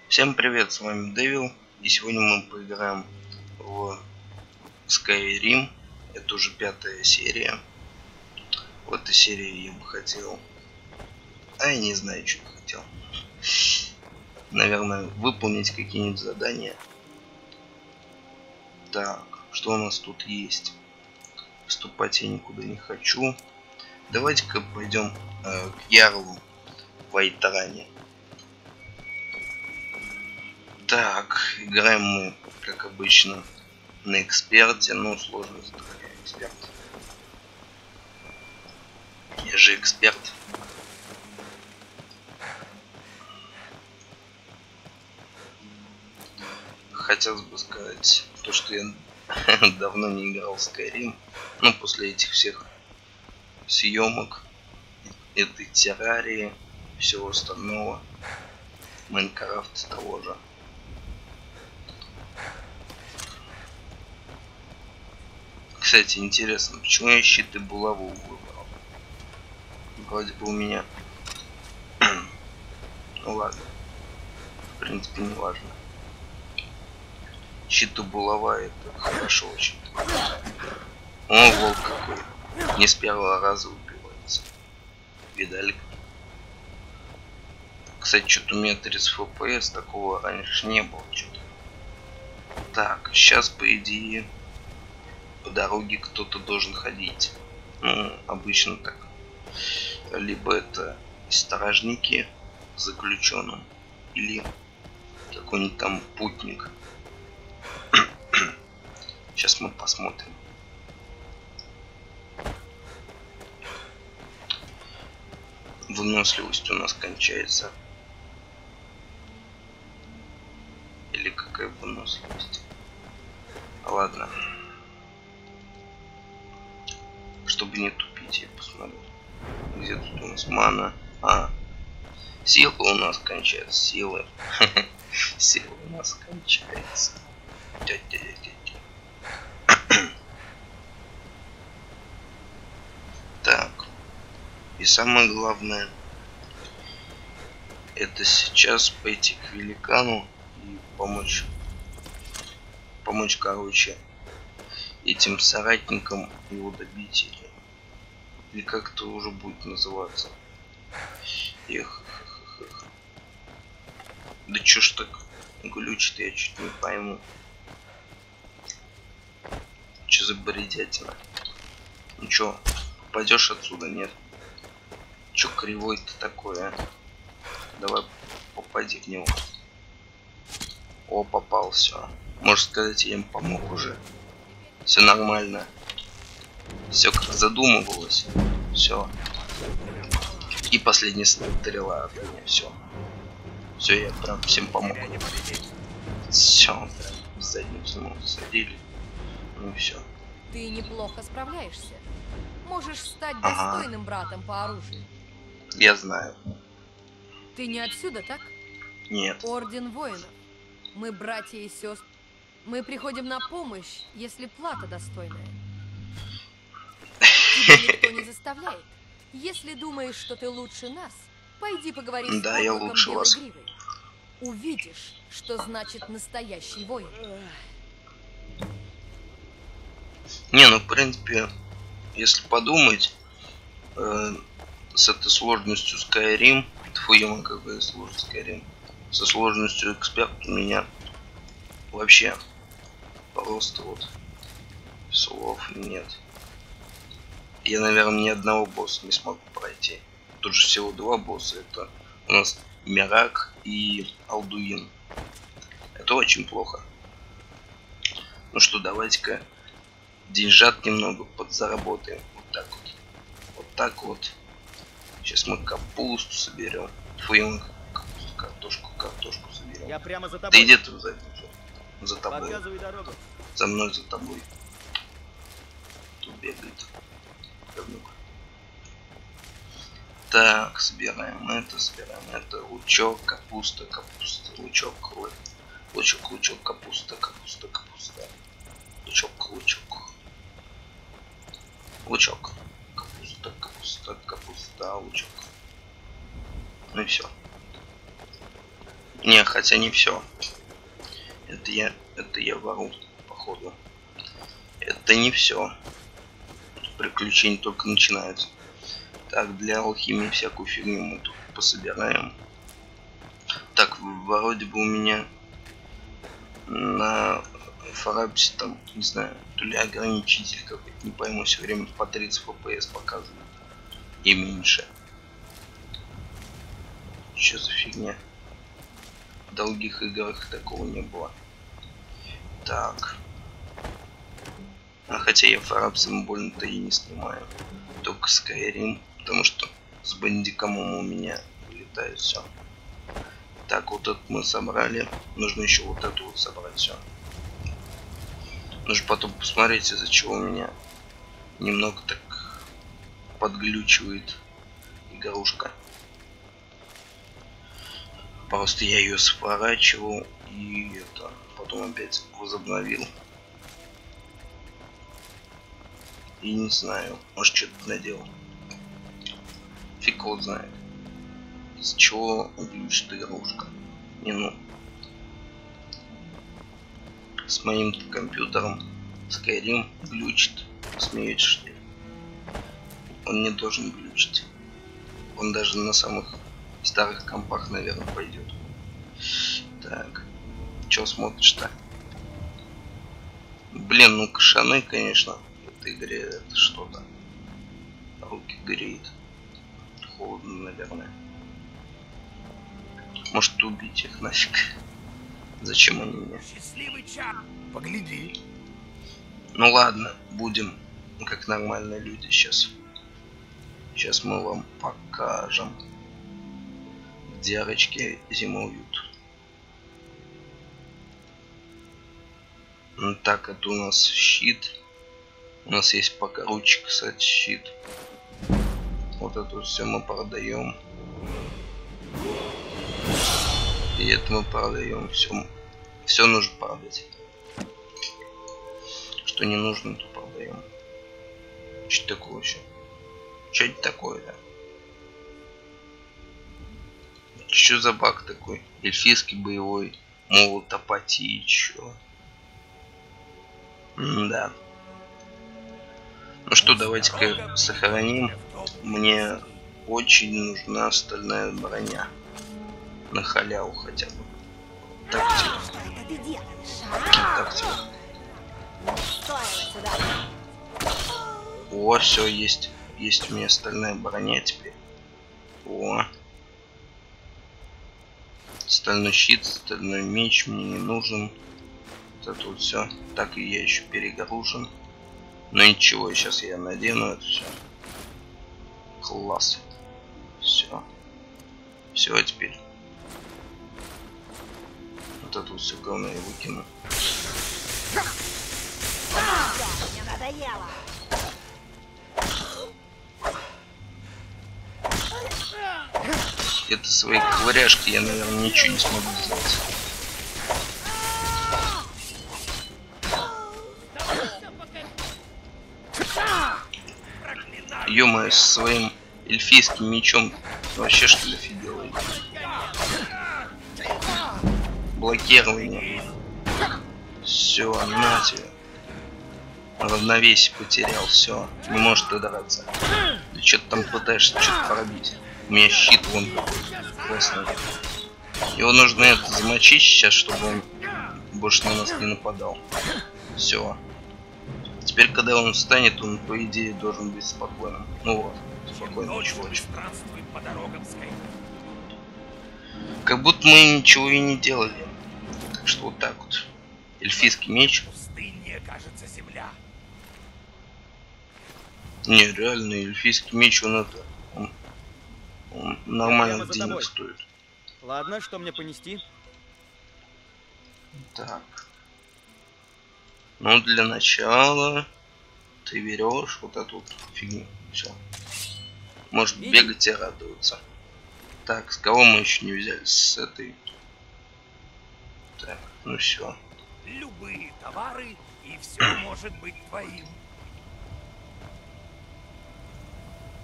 Всем привет, с вами Дэвил, и сегодня мы поиграем в Skyrim. Это уже 5-я серия. В этой серии я бы хотел... я не знаю, что я хотел. Наверное, выполнить какие-нибудь задания. Так, что у нас тут есть? Вступать я никуда не хочу. Давайте-ка пойдем к Ярлу в Айтране. Так, играем мы, как обычно, на эксперте, но сложность такая, эксперт. Я же эксперт. Хотелось бы сказать то, что я давно не играл в Skyrim. Ну, после этих всех съемок, этой террарии, всего остального, Майнкрафта того же. Кстати, интересно, почему я щит и булаву выбрал? Вроде бы у меня... Ну ладно. В принципе, не важно. Щит и булава это хорошо очень. О, волк какой. Не с первого раза убивается. Видали? Кстати, что-то у меня 30 FPS, такого раньше не было. Что-то. Так, сейчас по идее по дороге кто-то должен ходить. Ну, обычно так. Либо это стражники с заключенным, или какой-нибудь там путник. Сейчас мы посмотрим. Выносливость у нас кончается. Или какая выносливость? Ладно. Чтобы не тупить, я посмотрю. Где тут у нас мана? Сила у нас кончается. Сила. Сила у нас кончается. Так. И самое главное, это сейчас пойти к великану и помочь, короче, этим соратникам его добить, или как это уже будет называться. Эх. Да чё ж так глючит, я чуть не пойму. Чё за бредятина? Ну чё, пойдешь отсюда, нет? Чё кривой-то такой, а? Давай попади в него. О, попал, все. Можно сказать, я им помог уже. Все нормально. Все как задумывалось. Все. И последняя стрела от меня. Все. Все, я прям всем помог. Все. В задницу мы садили. Ну и все. Ты неплохо справляешься. Можешь стать достойным братом по оружию. Я знаю. Ты не отсюда, так? Нет. Орден воинов. Мы братья и сестры. Мы приходим на помощь, если плата достойная. Тебя никто не заставляет. Если думаешь, что ты лучше нас, пойди поговори с Да, я Орлоком лучше Белой вас. Гривой. Увидишь, что значит настоящий воин. Не, ну в принципе, если подумать, с этой сложностью Skyrim, твою какая сложность Skyrim, со сложностью эксперт у меня вообще просто вот слов нет. Я, наверное, ни одного босса не смогу пройти. Тут же всего 2 босса. Это у нас Мирак и Алдуин. Это очень плохо. Ну что, давайте-ка деньжат немного подзаработаем. Вот так вот. Вот так вот. Сейчас мы капусту соберем. Фу, картошку соберем. Я прямо за тобой. Да иди ты за тобой. Показывай дорогу. За мной, за тобой. Тут бегает. Говнюк. Так, собираем это. Лучок, капуста, лучок, капуста. Лучок. Капуста, лучок. Ну и все. Не, хотя не все. Это я вору, походу. Это не все. Приключения только начинаются. Так, для алхимии всякую фигню мы тут пособираем. Так, вроде бы у меня на Фарабсе там, не знаю, то ли ограничитель какой-то, не пойму, все время по 30 FPS показывает. И меньше. Что за фигня? В других играх такого не было. Так. А хотя я Фарабсом больно-то и не снимаю. Только Skyrim, потому что с бандикомом у меня вылетает все. Так, вот это мы собрали. Нужно еще вот это вот собрать все. Нужно потом посмотреть, из-за чего у меня немного так подглючивает игрушка. Просто я ее сворачивал и это потом опять возобновил. И не знаю, может что-то наделал. Фиг его знает. Из чего глючит игрушка. Не ну. С моим компьютером Skyrim глючит. Смеетесь, что ли? Он не должен глючить. Он даже на самых старых компах, наверное, пойдет. Так. Чё смотришь-то? Блин, ну кашаны, конечно. В этой игре это что-то. Руки греет. Холодно, наверное. Может убить их нафиг. Зачем они мне? Счастливый час. Погляди. Ну ладно, будем как нормальные люди сейчас. Сейчас мы вам покажем, где рачки зимуют. Так, это у нас щит. У нас есть покруче, кстати, щит. Вот это все мы продаем. И это мы продаем. Все нужно продать. Что не нужно, то продаем. Что такое вообще? Что это такое-то? Что за баг такой? Эльфийский боевой молот апатии, чё? Да. Ну что, давайте-ка сохраним. Мне очень нужна стальная броня. На халяву хотя бы. Так, тихо. Так, тихо. О, все, есть. Есть у меня стальная броня теперь. О. Стальной щит, стальной меч мне не нужен. Вот это вот все. Так, и я еще перегружен. Но ничего, сейчас я надену это все. Класс. Все. Все, теперь. Вот это вот все говно я выкину. Мне надоело. Это свои ковыряшки я, наверное, ничего не смогу сделать. Ё-моё, со своим эльфийским мечом вообще что ли офигел? Блокирование. Все, на тебе. Равновесие потерял, все. Не может драться. Ты что-то там пытаешься что-то пробить. У меня щит вон какой классный. Его нужно это замочить сейчас, чтобы он больше на нас не нападал. Все. Теперь, когда он встанет, он, по идее, должен быть спокойным. Ну вот, спокойный чувачок. Как будто мы ничего и не делали. Так что вот так вот. Эльфийский меч. Пустыннее, кажется, земля. Не, реально, эльфийский меч, он это... Он нормально денег стоит. Ладно, что мне понести? Так. Ну, для начала ты берешь вот эту вот фигню. Все. Может бегать и радоваться. Так, с кого мы еще не взяли? С этой. Так, ну все. Любые товары, и все может быть твоим.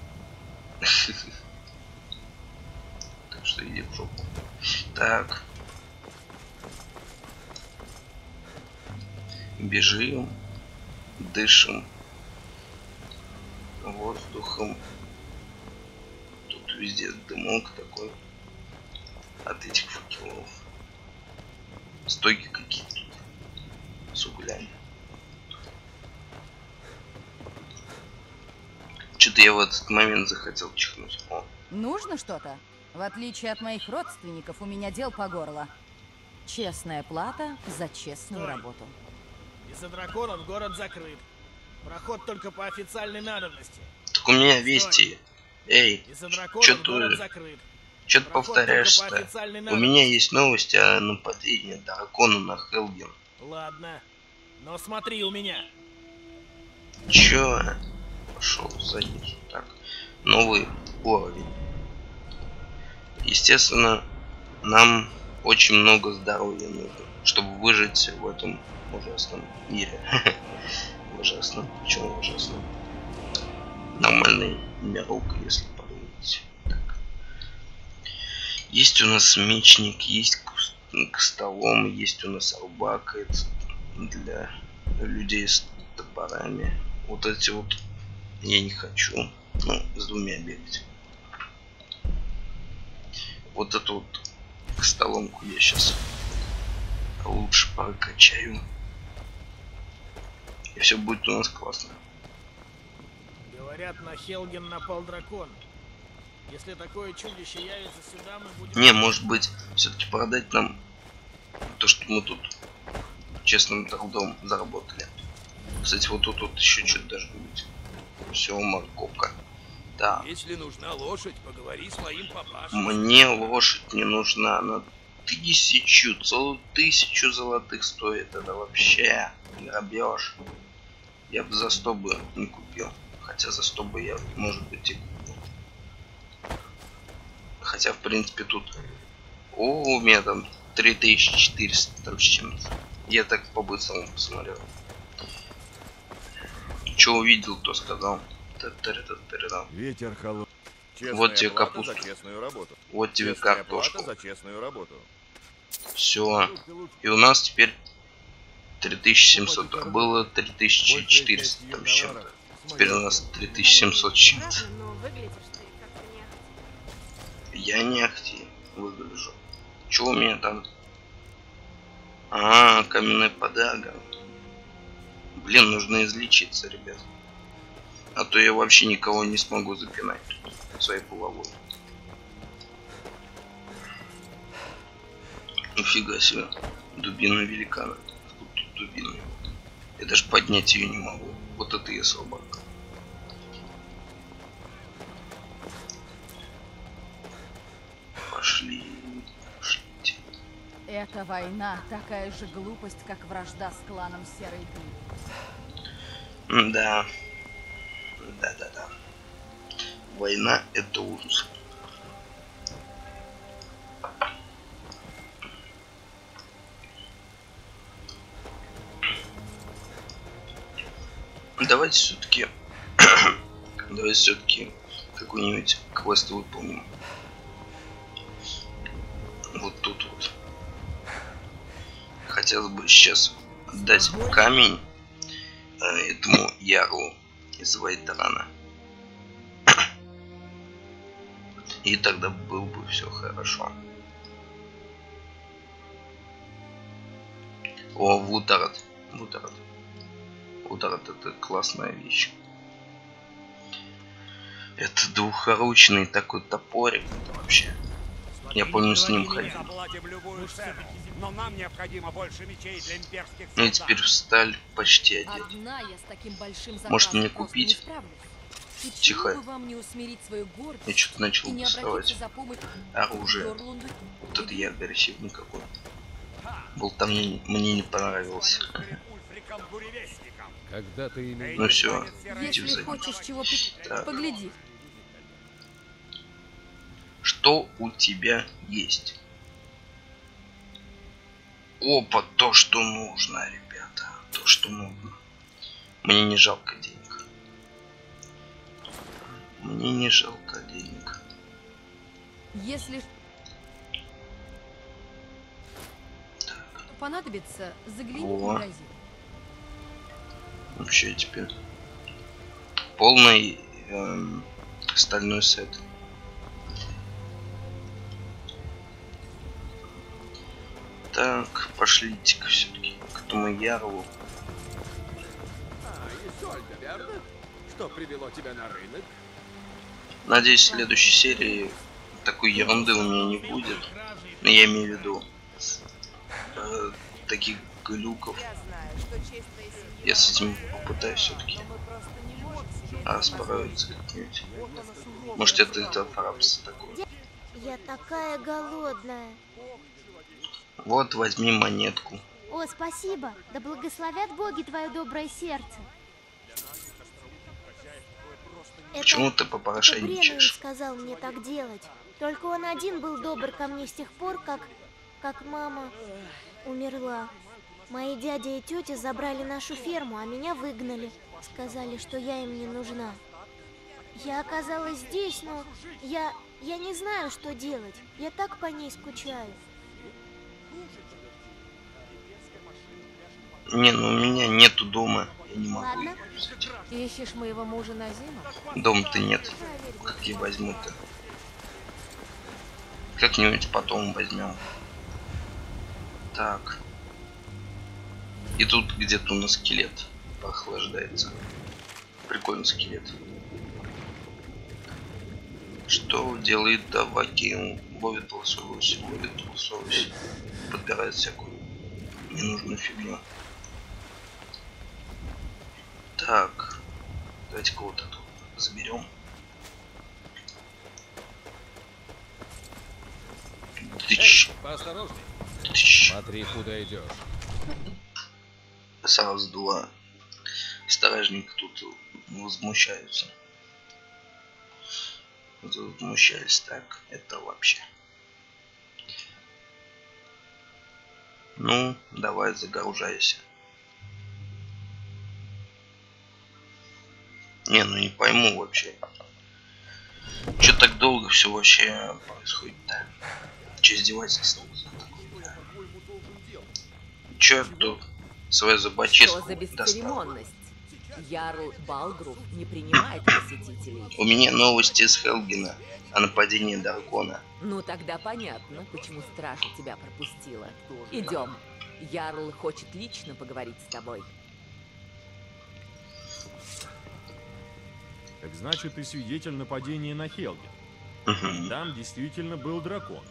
Так что иди в жопу. Так. Бежим, дышим воздухом. Тут везде дымок такой от этих факелов. Стойки какие-то тут с углями. Что-то я в этот момент захотел чихнуть. О. Нужно что-то? В отличие от моих родственников, у меня дел по горло. Честная плата за честную работу. Из-за драконов город закрыт. Проход только по официальной надобности. Так у меня вести. Эй, Из-за драконов что город ты закрыт. что-то Проход повторяешься-то? только по официальной У надобности. меня есть новости о нападении дракона на Хелген. Ладно. Но смотри у меня. Чё? Пошел задницу. Так, новый уровень. Естественно, нам очень много здоровья нужно, чтобы выжить в этом ужасном мире. Ужасном. Почему ужасном? Нормальный мирок, если подумать. Так. Есть у нас мечник, есть к столом, есть у нас рубака, это для людей с топорами. Вот эти вот я не хочу. Ну, с двумя бегать. Вот эту вот столомку я сейчас лучше прокачаю. И все будет у нас классно. Говорят, на Хелген напал дракон. Если такое чудище явится сюда, мы будем... Не, может быть, все-таки продать нам то, что мы тут честным трудом заработали. Кстати, вот тут вот еще что-то должно быть. Все, морковка. Да. Если нужна лошадь, поговори с моим папашей. Мне лошадь не нужна. Она целую тысячу золотых стоит. Это вообще грабеж. Я бы за 100 бы не купил. Хотя за 100 бы я, может быть, и купил. Хотя, в принципе, тут... О, у меня там 3400 там с чем-то. Я так по-быстрому посмотрел. Что увидел, то сказал. Ветер холодный. Вот тебе капуста. Вот тебе картошку. За честную работу. Все. И у нас теперь 3700. А было 3400 там с чем-то. Теперь у нас 3700 с чем-то. Но выглядишь ты как-то не ахти. Я не ахти выгляжу. Что у меня там? А, каменная подага. Блин, нужно излечиться, ребят. А то я вообще никого не смогу запинать тут своей булавой. Нифига себе. Дубина великана. Откуда тут дубина? Я даже поднять ее не могу. Вот это я собака. Пошли. Пошлите. Эта война такая же глупость, как вражда с кланом Серой Дни. Да. Да. Война — это ужас. Давайте все-таки какой-нибудь квест выполним. Вот тут вот. Хотелось бы сейчас дать камень этому ярлу из Вайтрана. И тогда было бы все хорошо. О, Вутарат. Вутарат — это классная вещь. Это двухручный такой топорик. Это вообще. Я помню, с ним ходил. Заплатим любую цену, но нам необходимо больше мечей для имперских Ну и солдат. теперь в сталь почти одет. Одна я с таким большим заказом Может, мне просто купить? не справлюсь. И Тихо. чего бы вам не усмирить свою гордость Я что-то и начал не доставать обратиться за помощью к оружие. Йорлунду? Вот это я агрессивный какой. Болт мне не понравился. Ульфрикам-буревестникам. Когда ты имеешь... Ну все, Если хочешь чего Так. погляди. что у тебя есть? Опа, то, что нужно, ребята. То, что нужно. Мне не жалко денег. Мне не жалко денег. Если понадобится, загляни в Во. магазин. Вообще теперь полный стальной сет. Так, пошлите-ка все-таки к тому Ярлу. Изольда, верно? Что привело тебя на рынок? Надеюсь, в следующей серии такой ерунды у меня не будет. Но я имею в виду таких глюков. Я с этим попытаюсь все-таки справиться как-нибудь. Может, это фрапс такой. Я такая голодная. Вот, возьми монетку. О, спасибо. Да благословят боги твое доброе сердце. Почему ты Это Бремен попрошайничаешь? сказал мне так делать. Только он один был добр ко мне с тех пор, как мама умерла. Мои дядя и тетя забрали нашу ферму, а меня выгнали. Сказали, что я им не нужна. Я оказалась здесь, но я не знаю, что делать. Я так по ней скучаю. Не, ну у меня нету дома. Я не могу. Ладно. Ищешь моего мужа Назима? Дома-то нет. Как я возьму-то? Как-нибудь потом возьмем. Так. И тут где-то у нас скелет прохлаждается. Прикольный скелет. Что делает Даваки? Ловит лосось, подбирает всякую ненужную фигню. Так, давайте кого-то тут заберем. Поосторожней. Смотри, куда идешь. Сразу два стражника тут возмущаются. Возмущались. Так, это вообще. Ну, давай загружайся. Не, ну не пойму вообще. Че так долго все вообще происходит-то? Че издевательство за такое? Че тут свою зубочистку Что за достал? бесцеремонность? Ярл Балгруф не принимает посетителей. У меня новости из Хелгена о нападении дракона. Ну тогда понятно, почему стража тебя пропустила. Идем. Ярл хочет лично поговорить с тобой. Так значит, ты свидетель нападения на Хелген. Угу. Там действительно был дракон.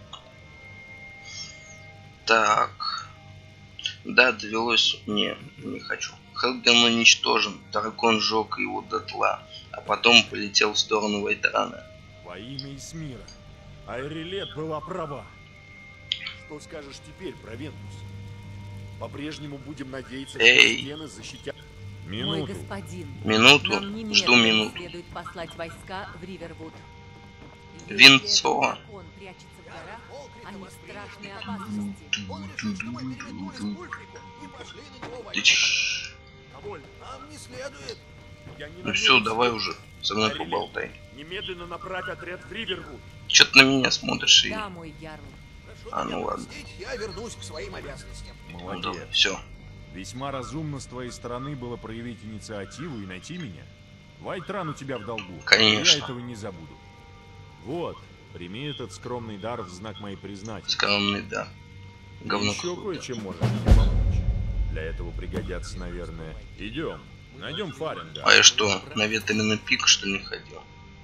Так. Да, довелось мне. Не хочу. Хелген уничтожен. Дракон сжег его дотла. А потом полетел в сторону Вайтрана. Во имя Исмира. Айрилет была права. Что скажешь теперь, Провентус? По-прежнему будем надеяться, что стены защитят. Мой Минуту. господин, Минуту. нам Жду немедленно минуту. следует послать войска в Ривервуд. Винцо. Если дракон прячется в горах, они в страшной опасности. Он решил, что мы переметнулись к Ульфрику и пошли на него Ты войной. ч- Нам не следует. Я не Ну все, намерен давай спорить. уже. Со мной Айрилет, поболтай. немедленно направь отряд в Ривервуд. Че ты на меня смотришь? Да, мой ярл. А, ну ладно. Я вернусь к своим обязанностям. Ну давай, все. Весьма разумно с твоей стороны было проявить инициативу и найти меня. Вайтран у тебя в долгу. Конечно. Я этого не забуду. Вот, прими этот скромный дар в знак моей признательности. Скромный, да. Говно Еще какое-то. кое-чем можешь мне помочь. Для этого пригодятся, наверное. Идем, найдем Фаринга. А я что, на ветреный пик, что ли, не ходил?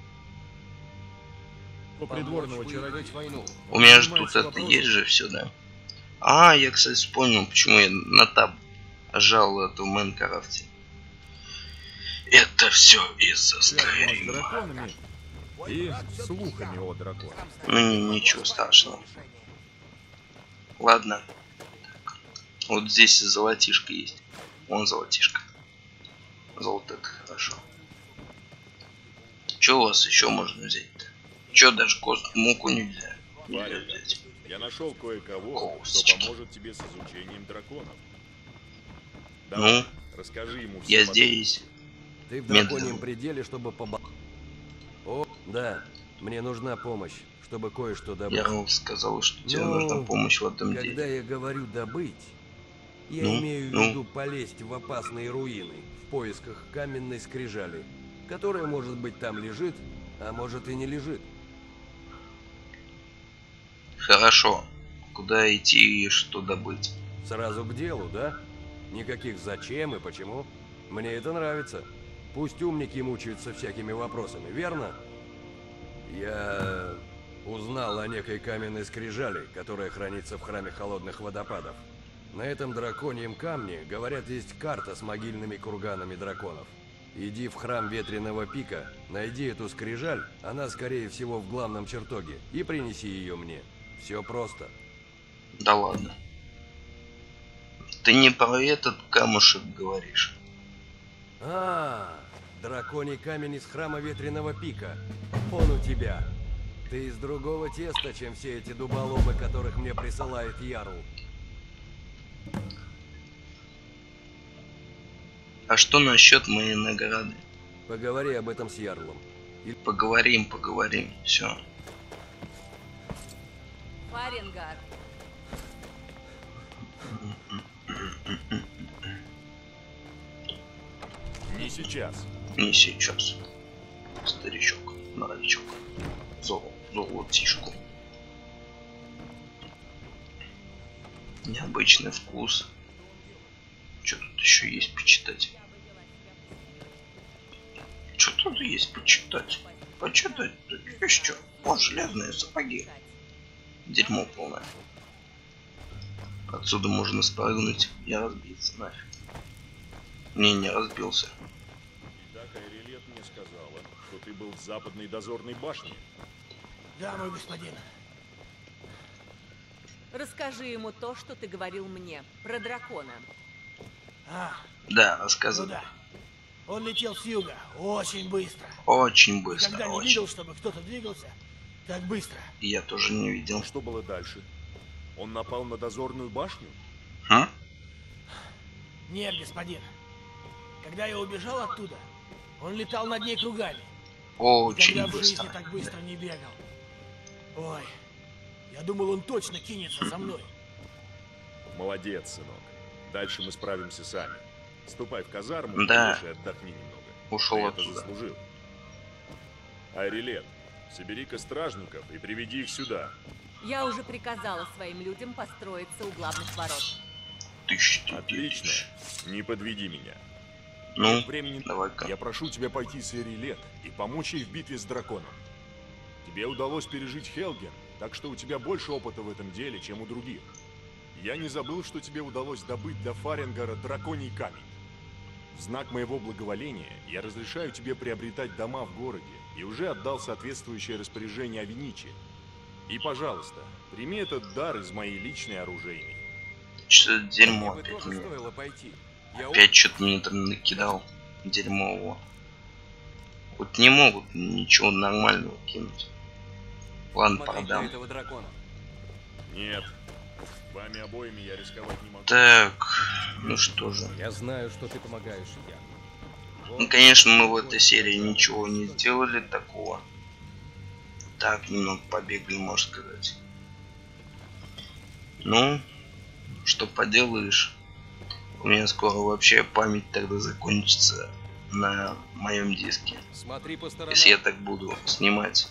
По придворного чародея. У меня же Занимается тут это вопросом. есть же все, да? А, я, кстати, вспомнил, почему я на таб жал это в Майнкрафте. Это все из-за Связано с Скайрима. драконами и слухами о драконах. Ну, ничего страшного. Ладно. Так. Вот здесь золотишко есть. Вон золотишко. Золото это хорошо. Че у вас еще можно взять-то? Че, даже муку нельзя? Нельзя Фаринг, взять. я нашел кое-кого, Косточки. кто поможет тебе с изучением драконов. Ну, Давай, расскажи ему все я подробности. здесь. Ты в Медленно. драконьем пределе, чтобы О, да, мне нужна помощь, чтобы кое-что добыть. Я сказал, что тебе Ну, нужна помощь в этом Когда деле. я говорю добыть, Я имею в виду полезть в опасные руины в поисках каменной скрижали, которая, может быть, там лежит, а может и не лежит. Хорошо. Куда идти и что добыть? Сразу к делу, да? Никаких зачем и почему. Мне это нравится. Пусть умники мучаются всякими вопросами, верно? Я узнал о некой каменной скрижали, которая хранится в храме холодных водопадов. На этом драконьем камне, говорят, есть карта с могильными курганами драконов. Иди в храм Ветреного Пика, найди эту скрижаль, она, скорее всего, в главном чертоге, и принеси ее мне. Все просто. Да ладно. Ты не про этот камушек говоришь. Драконий камень из храма Ветреного Пика. Он у тебя. Ты из другого теста, чем все эти дуболомы, которых мне присылает Ярл. А что насчет моей награды? Поговори об этом с Ярлом. Поговорим. Все. Фаренгар. Не сейчас. Не сейчас. Старичок, новичок. Золотишку. Необычный вкус. Что тут еще есть почитать? Что тут есть почитать? Почитать тут есть что? О, железные сапоги. Дерьмо полное. Отсюда можно спрыгнуть и разбиться нафиг. Не разбился. Итак, Айрилет мне сказала, что ты был в западной дозорной башне. Да, мой господин. Расскажи ему то, что ты говорил мне, про дракона. Да, Ну рассказывай. да. Он летел с юга, очень быстро. Очень быстро. Никогда не видел, чтобы кто-то двигался так быстро. И я тоже не видел. Что было дальше? Он напал на дозорную башню? Нет, господин. Когда я убежал оттуда, он летал над ней кругами. Очень Никогда в жизни быстро. так быстро не бегал. Ой, я думал, он точно кинется за мной. Молодец, сынок. Дальше мы справимся сами. Ступай в казарму, Да. и отдохни немного. Ушел Ты это оттуда. заслужил. Айрилет, собери-ка стражников и приведи их сюда. Я уже приказала своим людям построиться у главных ворот. Отлично. Не подведи меня. Ну, Нет времени. давай-ка. Я прошу тебя пойти с Айрилет и помочь ей в битве с драконом. Тебе удалось пережить Хелген, так что у тебя больше опыта в этом деле, чем у других. Я не забыл, что тебе удалось добыть для Фаренгара драконий камень. В знак моего благоволения я разрешаю тебе приобретать дома в городе и уже отдал соответствующее распоряжение Авеничи. И, пожалуйста, прими этот дар из моей личной оружейной. Что за дерьмо Мне бы опять тоже мне? стоило пойти. Опять что-то мне там накидал дерьмового. Вот не могут ничего нормального кинуть. Ладно, продам. этого дракона. Нет. Вами обоими я рисковать не могу. Так, ну что же. Я знаю, что ты помогаешь, я. Ну, конечно, мы в этой серии ничего не сделали такого. Так, немного побегали, можно сказать. Ну, что поделаешь. У меня скоро вообще память тогда закончится на моем диске. Смотри по сторонам. Если я так буду снимать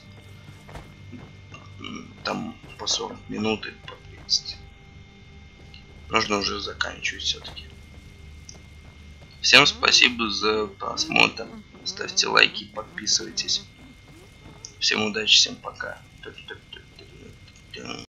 там по 40 минут или по 30. Нужно уже заканчивать все-таки. Всем спасибо за просмотр. Ставьте лайки, подписывайтесь. Всем удачи, всем пока.